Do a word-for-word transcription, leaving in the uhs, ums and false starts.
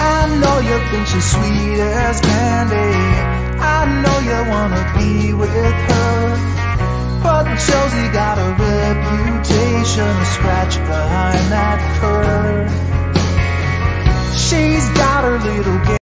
I know you think she's sweet as candy, I know you wanna be with her, but Josie got a reputation, a scratch behind that fur. She's got her little game.